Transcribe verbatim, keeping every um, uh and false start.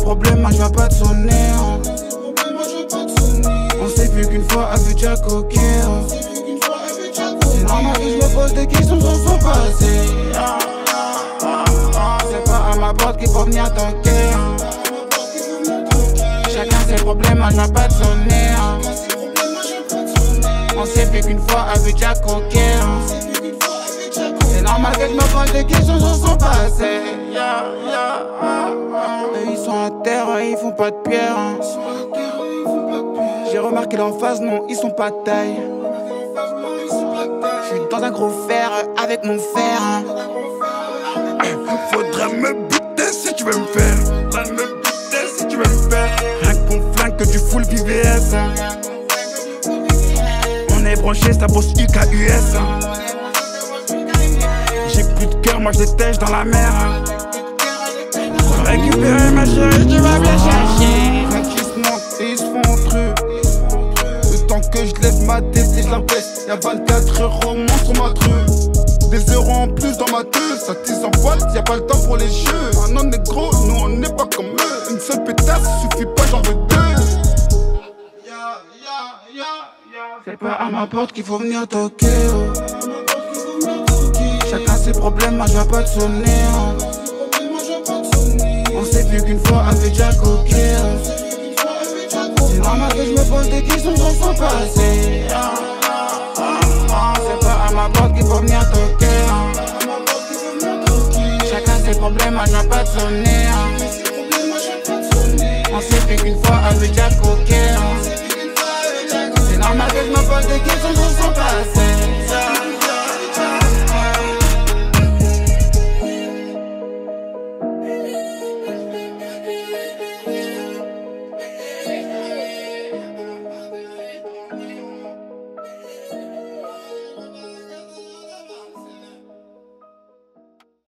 problèmes, moi je vais pas te sonner. Hein. On s'est vu qu'une fois, a vu déjà coquer. Hein. C'est normal que je me pose des questions sur son passé. Ah, ah, ah, c'est pas à ma porte qu'il faut venir toquer. Hein. Chacun ses problèmes, moi je vais pas te sonner. Hein. On s'est vu qu'une fois, a vu déjà coquer. Hein. C'est normal que je me pose des questions sur son passé. Yeah, yeah, ah, ah. Et ils sont à terre, ils font pas de pierre. Hein. J'ai remarqué l'en face, non, ils sont pas de taille. J'suis dans un gros fer avec mon fer. Hein. Faudra me buter si tu veux me faire. Faudra me buter si tu veux me faire. Rien qu'on flingue que du full V V S. Hein. On est branché, ça bosse U K U S. Hein. J'ai plus de cœur, moi je détèche dans la mer. Hein. Pour récupérer ma chérie, tu vas bien chercher. Rien qui se montent et ils se font truc. Le temps que je lève ma tête et je la baisse. Y'a vingt-quatre euros moins sur ma truc. Des euros en plus dans ma tête. Ça tise en boîte, y'a pas le temps pour les jeux. Un homme est gros, nous on n'est pas comme eux. Une seule pétasse suffit pas, j'en veux deux. C'est pas à ma porte qu'il faut venir toquer. Oh. Chacun ses problèmes, moi je vais pas te sonner. Oh. On s'est vu qu'une fois, avait déjà coqué. Oh. C'est normal que je me pose des questions sur son passé. Ah, ah, ah, ah. C'est pas à ma porte qu'il faut venir toquer. Oh. Chacun ses problèmes, moi je vais pas te sonner. Oh. On s'est vu qu'une fois, avait déjà coqué. Oh.